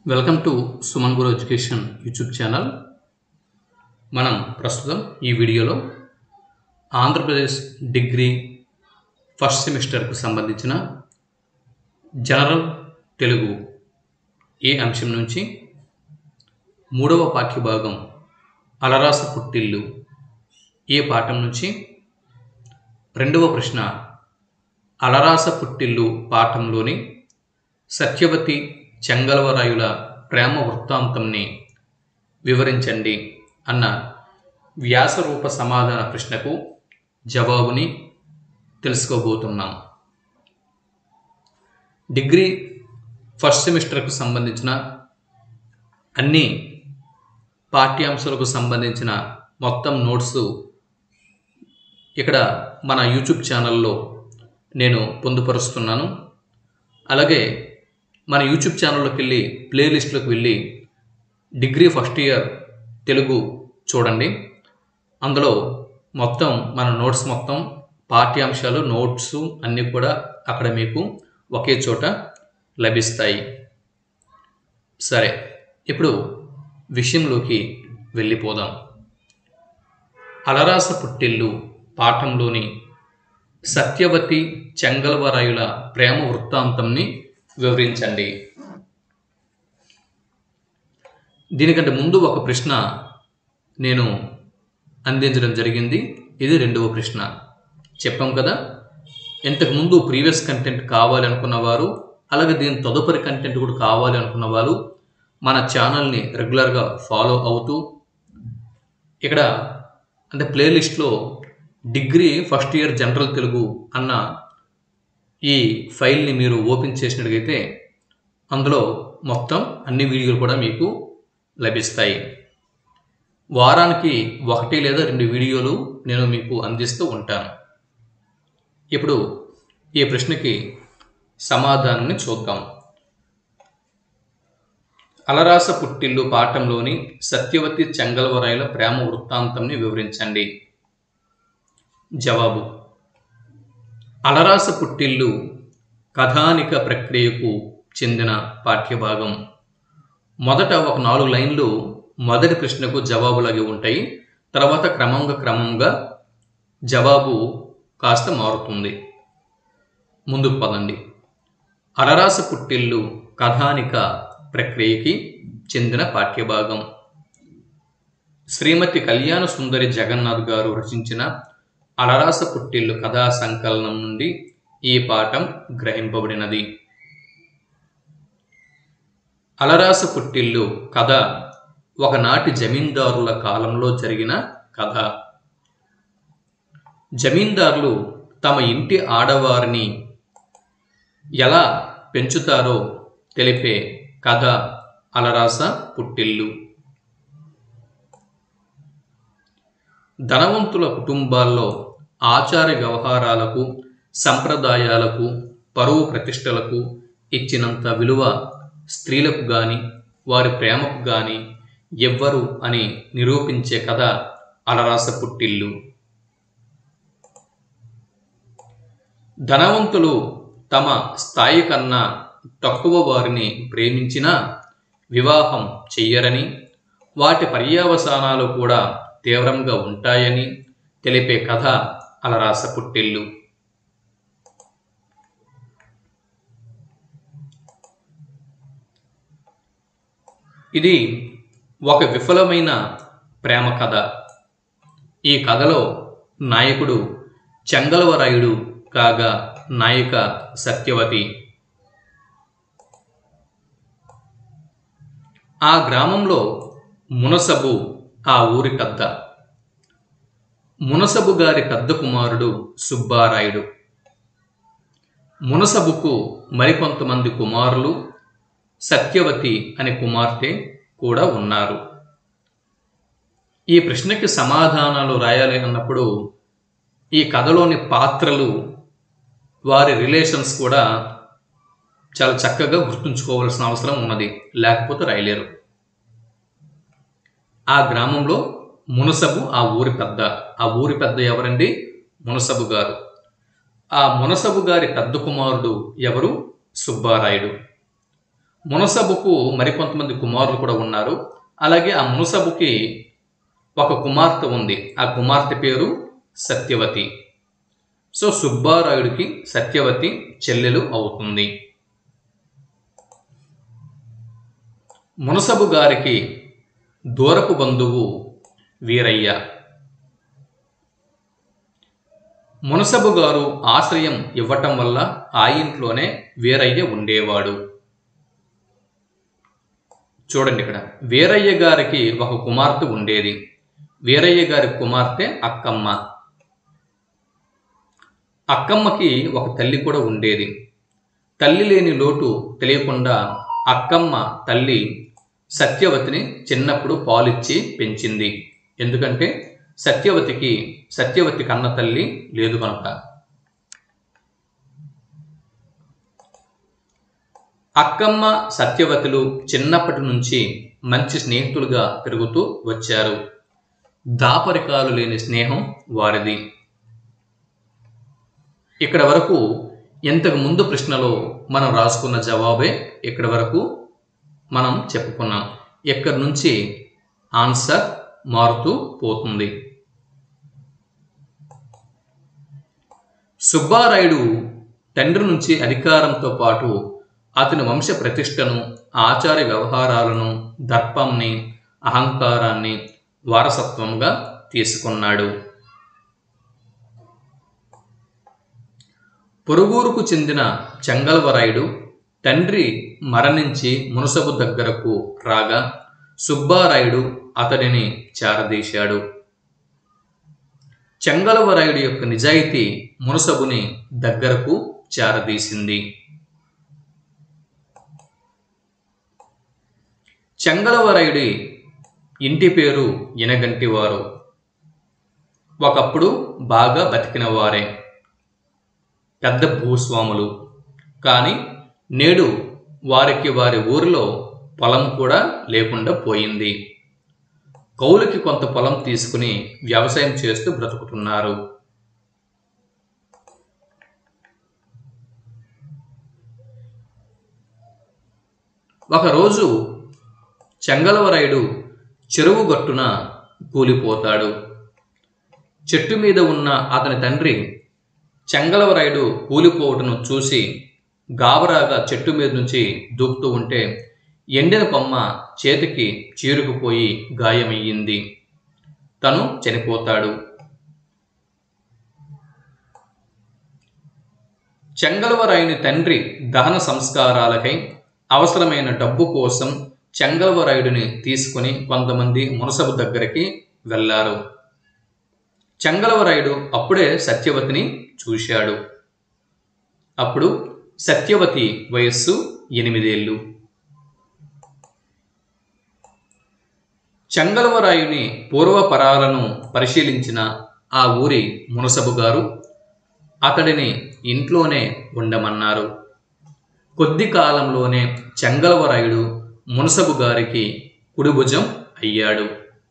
Welcome to Suman Guru education YouTube channel. మనం ప్రస్తుతం ఈ వీడియోలో ఆంధ్రప్రదేశ్ డిగ్రీ ఫస్ట్ సెమిస్టర్కు సంబంధించిన జనరల్ తెలుగు ఏ అంశం నుంచి మూడవ పాఠ్యభాగం అలరాస పుట్టిల్లు ఏ పాఠం నుంచి రెండవ ప్రశ్న అలరాస పుట్టిల్లు పాఠంలోని సత్యవతి చెంగల్వరాయుల ప్రేమ వృత్తాంతంని వివరించండి అన్న వ్యాసరూప సమాధాన ప్రశ్నకు జవాబుని తెలుసుకోబోతున్నాం. డిగ్రీ ఫస్ట్ సెమిస్టర్కు సంబంధించిన అన్ని పాఠ్యాంశాలకు సంబంధించిన మొత్తం నోట్స్ ఇక్కడ మన యూట్యూబ్ ఛానల్లో నేను పొందుపరుస్తున్నాను. అలాగే మన యూట్యూబ్ ఛానల్లోకి వెళ్ళి ప్లేలిస్ట్లోకి వెళ్ళి డిగ్రీ ఫస్ట్ ఇయర్ తెలుగు చూడండి. అందులో మొత్తం మన నోట్స్ మొత్తం పాఠ్యాంశాలు నోట్స్ అన్నీ కూడా అక్కడ మీకు ఒకే చోట లభిస్తాయి. సరే, ఇప్పుడు విషయంలోకి వెళ్ళిపోదాం. అలరాస పుట్టిల్లు పాఠంలోని సత్యవతి చెంగల్వరాయుల ప్రేమ వృత్తాంతంని వివరించండి. దీనికంటే ముందు ఒక ప్రశ్న నేను అందించడం జరిగింది. ఇది రెండవ ప్రశ్న. చెప్పాం కదా, ఇంతకుముందు ప్రీవియస్ కంటెంట్ కావాలి అనుకున్న వారు, అలాగే దీని తదుపరి కంటెంట్ కూడా కావాలి అనుకున్న వారు మన ఛానల్ని రెగ్యులర్గా ఫాలో అవుతూ ఇక్కడ అంటే ప్లేలిస్ట్లో degree first year general Telugu అన్న ఈ ఫైల్ని మీరు ఓపెన్ చేసినట్లయితే అందులో మొత్తం అన్ని వీడియోలు కూడా మీకు లభిస్తాయి. వారానికి 1 లేదా 2 వీడియోలు నేను మీకు అందిస్తూ ఉంటాను. ఇప్పుడు ఈ ప్రశ్నకి సమాధానాన్ని చూద్దాం. అలరాస పుట్టిల్లు పాఠంలోని సత్యవతి చెంగల్వరాయుల ప్రేమ వృత్తాంతంని వివరించండి. జవాబు: అలరాస పుట్టిల్లు కథానిక ప్రక్రియకు చెందిన పాఠ్యభాగం. మొదట ఒక 4 లైన్లు మొదటి ప్రశ్నకు జవాబులాగే ఉంటాయి. తర్వాత క్రమంగా జవాబు కాస్త మారుతుంది. ముందుకు పదండి. అలరాస పుట్టిల్లు కథానిక ప్రక్రియకి చెందిన పాఠ్యభాగం. శ్రీమతి కళ్యాణ సుందరి జగన్నాథ్ గారు రచించిన అలరాస పుట్టిల్లు కథా సంకలనం నుండి ఈ పాఠం గ్రహింపబడినది. అలరాస పుట్టిల్లు కథ ఒకనాటి జమీందారుల కాలంలో జరిగిన కథ. జమీందారులు తమ ఇంటి ఆడవారిని ఎలా పెంచుతారో తెలిపే కథ అలరాస పుట్టిల్లు. ధనవంతుల కుటుంబాల్లో ఆచార వ్యవహారాలకు, సంప్రదాయాలకు, పరువు ప్రతిష్టలకు ఇచ్చినంత విలువ స్త్రీలకు గాని వారి ప్రేమకు గాని ఎవ్వరు అని నిరూపించే కథ అలరాస పుట్టిల్లు. ధనవంతులు తమ స్థాయి కన్నా తక్కువ వారిని ప్రేమించినా వివాహం చెయ్యరని, వాటి పర్యవసానాలు కూడా తీవ్రంగా ఉంటాయని తెలిపే కథ అలరాస పుట్టిల్లు. ఇది ఒక విఫలమైన ప్రేమ కథ. ఈ కథలో నాయకుడు చెంగల్వరాయుడు కాగా నాయిక సత్యవతి. ఆ గ్రామంలో మునసబు ఆ ఊరి పెద్ద. మునసబు గారి పెద్ద కుమారుడు సుబ్బారాయుడు. మునసబుకు మరికొంతమంది కుమారులు, సత్యవతి అనే కుమార్తె కూడా ఉన్నారు. ఈ ప్రశ్నకి సమాధానాలు రాయాలి అన్నప్పుడు ఈ కథలోని పాత్రలు, వారి రిలేషన్స్ కూడా చాలా చక్కగా గుర్తుంచుకోవాల్సిన అవసరం ఉన్నది, లేకపోతే రాయలేరు. ఆ గ్రామంలో మునసబు ఆ ఊరి పెద్ద. ఆ ఊరి పెద్ద ఎవరండి? మునసబు గారు. ఆ మునసబు గారి పెద్ద కుమారుడు ఎవరు? సుబ్బారాయుడు. మునసబుకు మరికొంతమంది కుమారులు కూడా ఉన్నారు. అలాగే ఆ మునసబుకి ఒక కుమార్తె ఉంది. ఆ కుమార్తె పేరు సత్యవతి. సో సుబ్బారాయుడికి సత్యవతి చెల్లెలు అవుతుంది. మునసబు గారికి దూరపు బంధువు వీరయ్య. మునసబు గారు ఆశ్రయం ఇవ్వటం వల్ల ఆ ఇంట్లోనే వీరయ్య ఉండేవాడు. చూడండి, ఇక్కడ వీరయ్య గారికి ఒక కుమార్తె ఉండేది. వీరయ్య గారి కుమార్తె అక్కమ్మ. అక్కమ్మకి ఒక తల్లి కూడా ఉండేది. తల్లి లేని లోటు తెలియకుండా అక్కమ్మ తల్లి సత్యవతిని చిన్నప్పుడు పాలిచ్చి పెంచింది. ఎందుకంటే సత్యవతి కన్న తల్లి లేదు కనుక. అక్కమ్మ సత్యవతులు చిన్నప్పటి నుంచి మంచి స్నేహితులుగా పెరుగుతూ వచ్చారు. దాపరికాలు లేని స్నేహం వారిది. ఇక్కడ వరకు ఇంతకు ముందు ప్రశ్నలో మనం రాసుకున్న జవాబే ఇక్కడ వరకు మనం చెప్పుకున్నాం. ఇక్కడి నుంచి ఆన్సర్ మారుతూ పోతుంది. సుబ్బారాయుడు తండ్రి నుంచి అధికారంతో పాటు అతని వంశ ప్రతిష్టను, ఆచార వ్యవహారాలను, దర్పంని, అహంకారాన్ని వారసత్వంగా తీసుకున్నాడు. పొరుగురుకు చెందిన చెంగల్వరాయుడు తండ్రి మరణించి మునసబు దగ్గరకు రాగా సుబ్బారాయుడు అతడిని చేరదీశాడు. చెంగల్వరాయుడి యొక్క నిజాయితీ మునసబుని దగ్గరకు చేరదీసింది. చెంగల్వరాయుడి ఇంటి పేరు ఇనగంటివారు. ఒకప్పుడు బాగా బతికిన వారే, పెద్ద భూస్వాములు. కానీ నేడు వారికి వారి ఊరిలో పొలం కూడా లేకుండా పోయింది. కౌలుకి కొంత పొలం తీసుకుని వ్యవసాయం చేస్తూ బ్రతుకుతున్నారు. ఒకరోజు చెంగల్వరాయుడు చెరువు గట్టున కూలిపోతాడు. చెట్టు మీద ఉన్న అతని తండ్రి చెంగల్వరాయుడు కూలిపోవటను చూసి గాబరాగా చెట్టు మీద నుంచి దూకుతూ ఉంటే ఎండిన కొమ్మ చేతికి చీరుకుపోయి గాయమయ్యింది. తను చనిపోతాడు. చెంగల్వరాయుని తండ్రి దహన సంస్కారాలకై అవసరమైన డబ్బు కోసం చెంగల్వరాయుడిని తీసుకుని కొంతమంది మునసబు దగ్గరికి వెళ్ళారు. చెంగల్వరాయుడు అప్పుడే సత్యవతిని చూశాడు. అప్పుడు సత్యవతి వయస్సు 8 ఏళ్ళు. చెంగల్వరాయుని పూర్వపరాలను పరిశీలించిన ఆ ఊరి మునసబు గారు అతడిని ఇంట్లోనే ఉండమన్నారు. కొద్ది కాలంలోనే చెంగల్వరాయుడు మునసబు గారికి కుడిభుజం అయ్యాడు.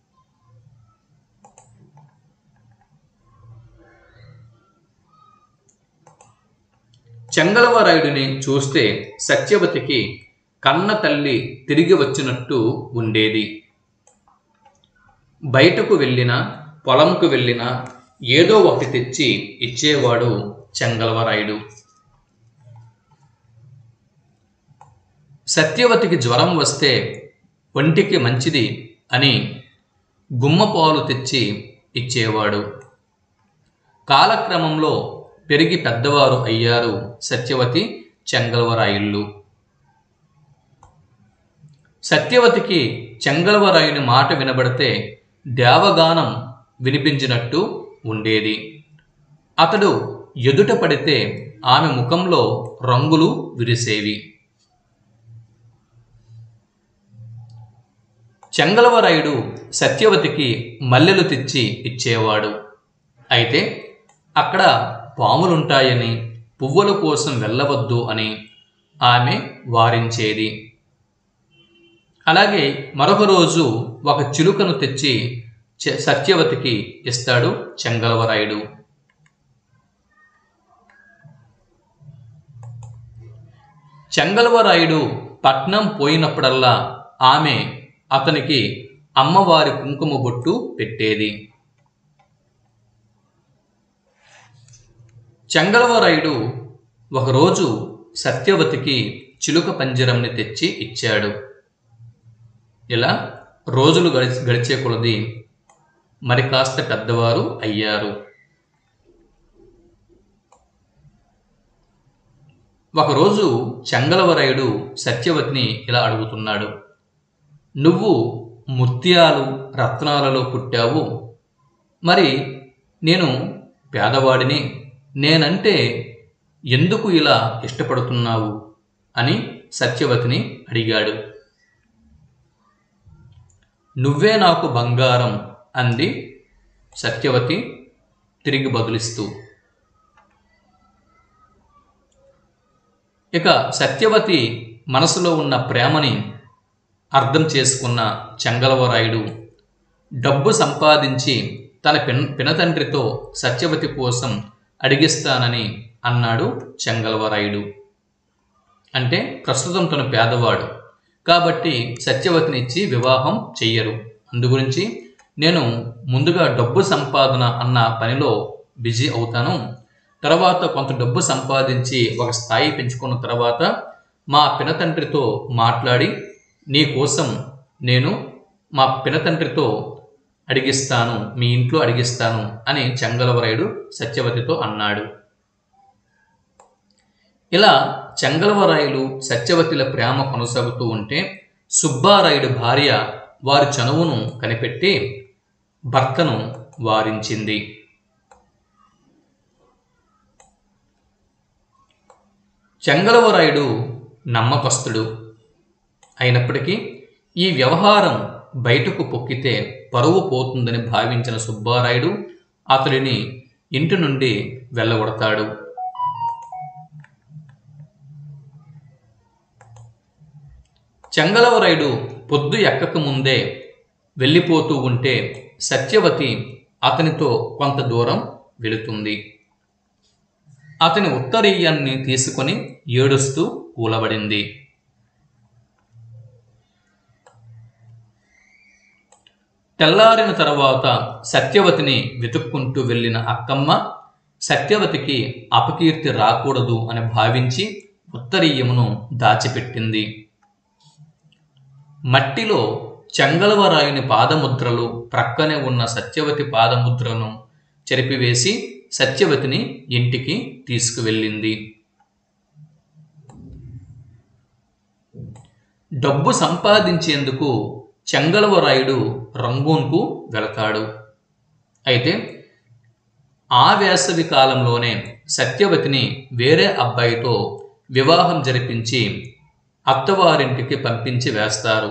చెంగల్వరాయుడిని చూస్తే సత్యవతికి కన్న తల్లి తిరిగి వచ్చినట్టు ఉండేది. బయటకు వెళ్ళినా, పొలంకు వెళ్ళినా ఏదో ఒకటి తెచ్చి ఇచ్చేవాడు చెంగల్వరాయుడు. సత్యవతికి జ్వరం వస్తే ఒంటికి మంచిది అని గుమ్మపాలు తెచ్చి ఇచ్చేవాడు. కాలక్రమంలో పెరిగి పెద్దవారు అయ్యారు సత్యవతి, చెంగల్వరాయుళ్ళు. సత్యవతికి చెంగల్వరాయుని మాట వినబడితే దేవగానం వినిపించినట్టు ఉండేది. అతడు ఎదుట పడితే ఆమె ముఖంలో రంగులు విరిసేవి. చెంగల్వరాయుడు సత్యవతికి మల్లెలు తెచ్చి ఇచ్చేవాడు. అయితే అక్కడ పాములుంటాయని, పువ్వుల కోసం వెళ్ళవద్దు అని ఆమె వారించేది. అలాగే మరొక రోజు ఒక చిలుకను తెచ్చి సత్యవతికి ఇస్తాడు చెంగల్వరాయుడు. చెంగల్వరాయుడు పట్నం పోయినప్పుడల్లా ఆమె అతనికి అమ్మవారి కుంకుమ బొట్టు పెట్టేది. చెంగల్వరాయుడు ఒకరోజు సత్యవతికి చిలుక పంజరంని తెచ్చి ఇచ్చాడు. ఇలా రోజులు గడిచే కొలది మరి కాస్త పెద్దవారు అయ్యారు. ఒకరోజు చెంగల్వరాయుడు సత్యవతిని ఇలా అడుగుతున్నాడు. నువ్వు ముత్యాలు రత్నాలలో పుట్టావు, మరి నేను పేదవాడిని, నేనంటే ఎందుకు ఇలా ఇష్టపడుతున్నావు అని సత్యవతిని అడిగాడు. నువ్వే నాకు బంగారం అంది సత్యవతి తిరిగి బదులిస్తూ. ఇక సత్యవతి మనసులో ఉన్న ప్రేమని అర్థం చేసుకున్న చెంగల్వరాయుడు డబ్బు సంపాదించి తన పినతండ్రితో సత్యవతి కోసం అడిగిస్తానని అన్నాడు చెంగల్వరాయుడు. అంటే ప్రస్తుతం తను పేదవాడు కాబట్టి సత్యవతిని ఇచ్చి వివాహం చెయ్యరు. అందుగురించి నేను ముందుగా డబ్బు సంపాదన అన్న పనిలో బిజీ అవుతాను, తర్వాత కొంత డబ్బు సంపాదించి ఒక స్థాయి పెంచుకున్న తర్వాత మా పినతండ్రితో మాట్లాడి నీ కోసం నేను మా పినతండ్రితో అడిగిస్తాను, మీ ఇంట్లో అడిగిస్తాను అని చెంగల్వరాయుడు సత్యవతితో అన్నాడు. ఇలా చెంగల్వరాయులు సత్యవతిల ప్రేమ కొనసాగుతూ ఉంటే సుబ్బారాయుడు భార్య వారి చనువును కనిపెట్టి భర్తను వారించింది. చెంగల్వరాయుడు నమ్మకస్తుడు అయినప్పటికీ ఈ వ్యవహారం బయటకు పొక్కితే పరువు పోతుందని భావించిన సుబ్బారాయుడు అతడిని ఇంటి నుండి వెళ్ళగొడతాడు. చెంగల్వరాయుడు పొద్దు ఎక్కక ముందే వెళ్ళిపోతూ ఉంటే సత్యవతి అతనితో కొంత దూరం వెళుతుంది. అతని ఉత్తరీయాన్ని తీసుకొని ఏడుస్తూ కూలబడింది. తెల్లారిన తర్వాత సత్యవతిని వెతుక్కుంటూ వెళ్ళిన అక్కమ్మ సత్యవతికి అపకీర్తి రాకూడదు అని భావించి ఉత్తరీయమును దాచిపెట్టింది. మట్టిలో చెంగల్వరాయుని పాదముద్రలు ప్రక్కనే ఉన్న సత్యవతి పాదముద్రను చెరిపివేసి సత్యవతిని ఇంటికి తీసుకువెళ్ళింది. డబ్బు సంపాదించేందుకు చెంగల్వరాయుడు రంగూన్కు వెళతాడు. అయితే ఆ వేసవి కాలంలోనే సత్యవతిని వేరే అబ్బాయితో వివాహం జరిపించి అత్తవారింటికి పంపించి వేస్తారు.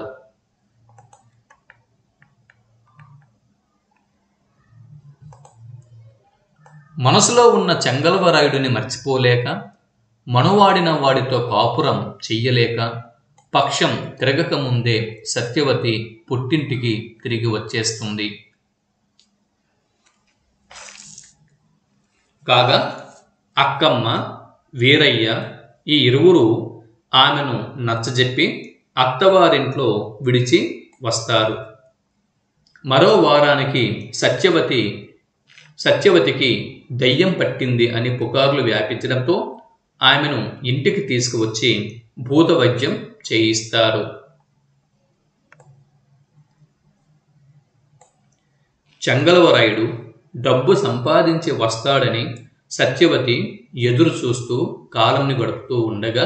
మనసులో ఉన్న చెంగల్వరాయుడిని మర్చిపోలేక, మనువాడిన వాడితో కాపురం చెయ్యలేక పక్షం తిరగక ముందే సత్యవతి పుట్టింటికి తిరిగి వచ్చేస్తుంది. కాగా అక్కమ్మ, వీరయ్య ఈ ఇరువురు ఆమెను నచ్చజెప్పి అత్తవారింట్లో విడిచి వస్తారు. మరో వారానికి సత్యవతికి దయ్యం పట్టింది అని పుకార్లు వ్యాపించడంతో ఆమెను ఇంటికి తీసుకువచ్చి భూత వైద్యం చేయిస్తారు. చెంగల్వరాయుడు డబ్బు సంపాదించి వస్తాడని సత్యవతి ఎదురు చూస్తూ కాలంని గడుపుతూ ఉండగా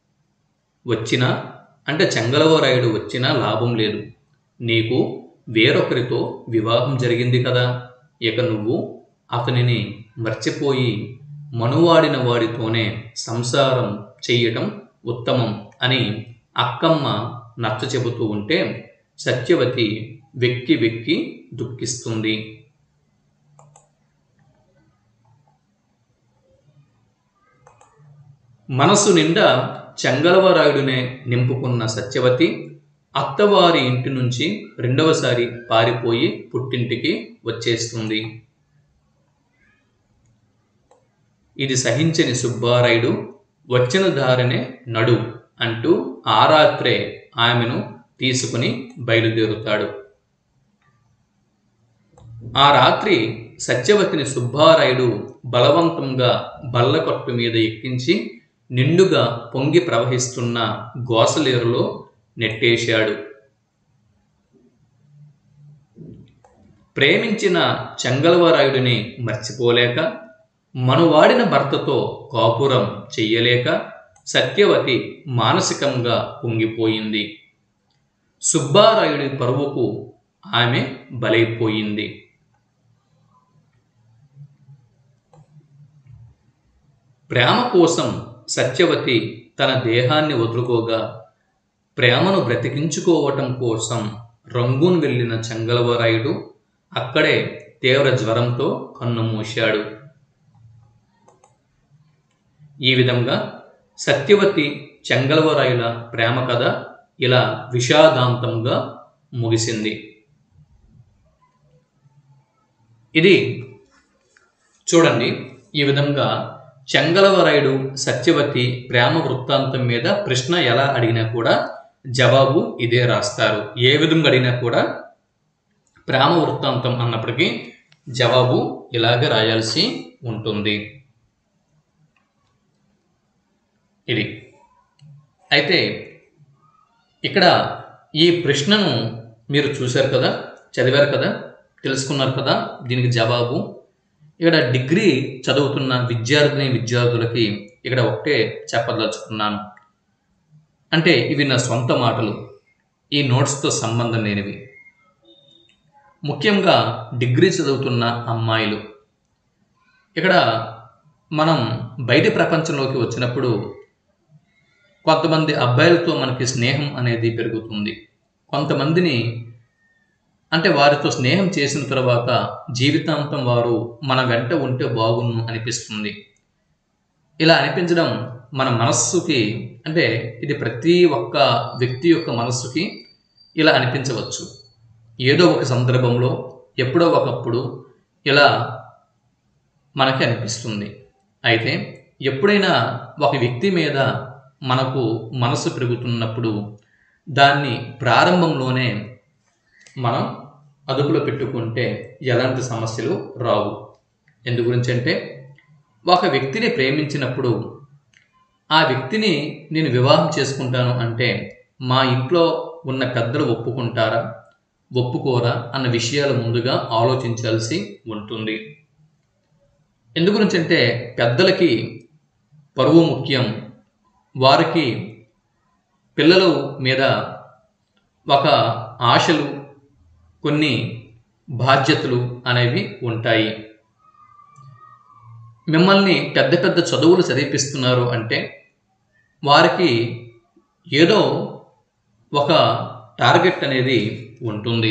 చెంగల్వరాయుడు వచ్చినా లాభం లేదు, నీకు వేరొకరితో వివాహం జరిగింది కదా, ఇక నువ్వు అతనిని మర్చిపోయి మనువాడిన వాడితోనే సంసారం చెయ్యటం ఉత్తమం అని అక్కమ్మ నచ్చ చెబుతూ ఉంటే సత్యవతి వెక్కి వెక్కి దుఃఖిస్తుంది. మనసు నిండా చెంగల్వరాయుడునే నింపుకున్న సత్యవతి అత్తవారి ఇంటి నుంచి రెండవసారి పారిపోయి పుట్టింటికి వచ్చేస్తుంది. ఇది సహించని సుబ్బారాయుడు వచ్చిన దారినే నడు అంటూ ఆ రాత్రే ఆమెను తీసుకుని బయలుదేరుతాడు. ఆ రాత్రి సత్యవతిని సుబ్బారాయుడు బలవంతంగా బల్లకట్టు మీద ఎక్కించి నిండుగా పొంగి ప్రవహిస్తున్న గోసలేరులో నెట్టేశాడు. ప్రేమించిన చెంగల్వరాయుడిని మర్చిపోలేక, మనువాడిన భర్తతో కాపురం చెయ్యలేక సత్యవతి మానసికంగా పొంగిపోయింది. సుబ్బారాయుడి పరువుకు ఆమె బలైపోయింది. ప్రేమ కోసం సత్యవతి తన దేహాన్ని వదులుకోగా, ప్రేమను బ్రతికించుకోవటం కోసం రంగూన్ వెళ్ళిన చెంగల్వరాయుడు అక్కడే తీవ్ర జ్వరంతో కన్నుమూశాడు. ఈ విధంగా సత్యవతి చెంగల్వరాయుల ప్రేమ కథ ఇలా విషాదాంతంగా ముగిసింది. ఇది చూడండి, ఈ విధంగా చెంగల్వరాయుడు సత్యవతి ప్రేమ వృత్తాంతం మీద ప్రశ్న ఎలా అడిగినా కూడా జవాబు ఇదే రాస్తారు. ఏ విధంగా అడిగినా కూడా ప్రేమ వృత్తాంతం అన్నప్పటికీ జవాబు ఇలాగే రాయాల్సి ఉంటుంది. ఇది అయితే ఇక్కడ ఈ ప్రశ్నను మీరు చూశారు కదా, చదివారు కదా, తెలుసుకున్నారు కదా దీనికి జవాబు. ఇక్కడ డిగ్రీ చదువుతున్న విద్యార్థులకి ఇక్కడ ఒకటే చెప్పదలుచుకున్నాను. అంటే ఇవి నా సొంత మాటలు, ఈ నోట్స్తో సంబంధం లేనివి. ముఖ్యంగా డిగ్రీ చదువుతున్న అమ్మాయిలు, ఇక్కడ మనం బయటి ప్రపంచంలోకి వచ్చినప్పుడు కొంతమంది అబ్బాయిలతో మనకి స్నేహం అనేది పెరుగుతుంది. కొంతమందిని అంటే వారితో స్నేహం చేసిన తర్వాత జీవితాంతం వారు మన వెంట ఉంటే బాగున్ను అనిపిస్తుంది. ఇలా అనిపించడం మన మనస్సుకి, అంటే ఇది ప్రతి ఒక్క వ్యక్తి యొక్క మనస్సుకి ఇలా అనిపించవచ్చు. ఏదో ఒక సందర్భంలో ఎప్పుడో ఒకప్పుడు ఇలా మనకి అనిపిస్తుంది. అయితే ఎప్పుడైనా ఒక వ్యక్తి మీద మనకు మనసు పెరుగుతున్నప్పుడు దాన్ని ప్రారంభంలోనే మనం అదుపులో పెట్టుకుంటే ఎలాంటి సమస్యలు రావు. ఎందు గురించి అంటే, ఒక వ్యక్తిని ప్రేమించినప్పుడు ఆ వ్యక్తిని నేను వివాహం చేసుకుంటాను అంటే మా ఇంట్లో ఉన్న పెద్దలు ఒప్పుకుంటారా, ఒప్పుకోరా అన్న విషయాలు ముందుగా ఆలోచించాల్సి ఉంటుంది. ఎందు గురించి అంటే పెద్దలకి పరువు ముఖ్యం. వారికి పిల్లల మీద ఒక ఆశలు, కొన్ని బాధ్యతలు అనేవి ఉంటాయి. మిమ్మల్ని పెద్ద పెద్ద చదువులు చదివిపిస్తున్నారు అంటే వారికి ఏదో ఒక టార్గెట్ అనేది ఉంటుంది.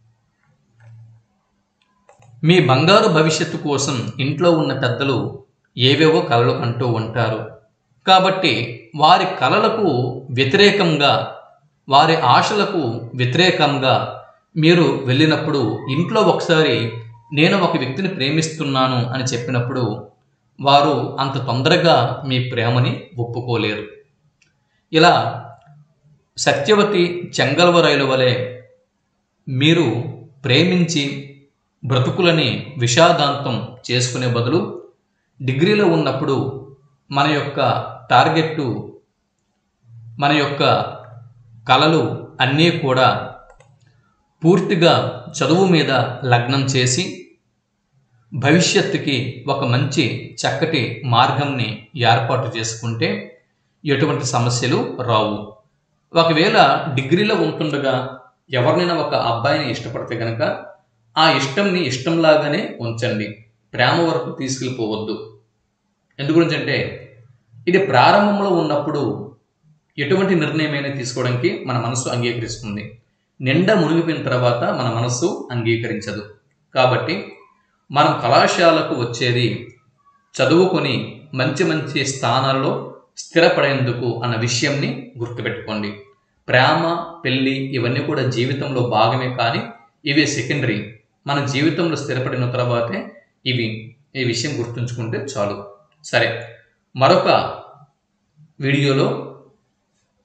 మీ బంగారు భవిష్యత్తు కోసం ఇంట్లో ఉన్న పెద్దలు ఏవేవో కలలు కంటూ ఉంటారు. కాబట్టి వారి కలలకు వ్యతిరేకంగా, వారి ఆశలకు వ్యతిరేకంగా మీరు వెళ్ళినప్పుడు ఇంట్లో ఒకసారి నేను ఒక వ్యక్తిని ప్రేమిస్తున్నాను అని చెప్పినప్పుడు వారు అంత తొందరగా మీ ప్రేమని ఒప్పుకోలేరు. ఇలా సత్యవతి చెంగల్వరాయుల వలె మీరు ప్రేమించి బ్రతుకులని విషాదాంతం చేసుకునే బదులు డిగ్రీలో ఉన్నప్పుడు మన యొక్క టార్గెట్టు, మన యొక్క కలలు అన్నీ కూడా పూర్తిగా చదువు మీద లగ్నం చేసి భవిష్యత్తుకి ఒక మంచి చక్కటి మార్గంని ఏర్పాటు చేసుకుంటే ఎటువంటి సమస్యలు రావు. ఒకవేళ డిగ్రీలో ఉంటుండగా ఎవరినైనా ఒక అబ్బాయిని ఇష్టపడితే కనుక ఆ ఇష్టంని ఇష్టంలాగానే ఉంచండి, ప్రేమ వరకు తీసుకెళ్ళిపోవద్దు. ఎందు గురించి అంటే ఇది ప్రారంభంలో ఉన్నప్పుడు ఎటువంటి నిర్ణయమైనా తీసుకోవడానికి మన మనస్సు అంగీకరిస్తుంది. నిండా మునిగిపోయిన తర్వాత మన మనస్సు అంగీకరించదు. కాబట్టి మనం కళాశాలకు వచ్చేది చదువుకొని మంచి మంచి స్థానాల్లో స్థిరపడేందుకు అన్న విషయంని గుర్తుపెట్టుకోండి. ప్రేమ, పెళ్ళి ఇవన్నీ కూడా జీవితంలో భాగమే, కానీ ఇవి సెకండరీ. మన జీవితంలో స్థిరపడిన తర్వాతే ఈ విషయం గుర్తుంచుకుంటే చాలు. సరే, మరొక వీడియోలో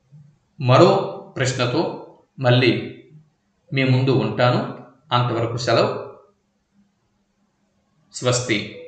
మరో ప్రశ్నతో మళ్ళీ మీ ముందు ఉంటాను. అంతవరకు సెలవు. స్వస్తి.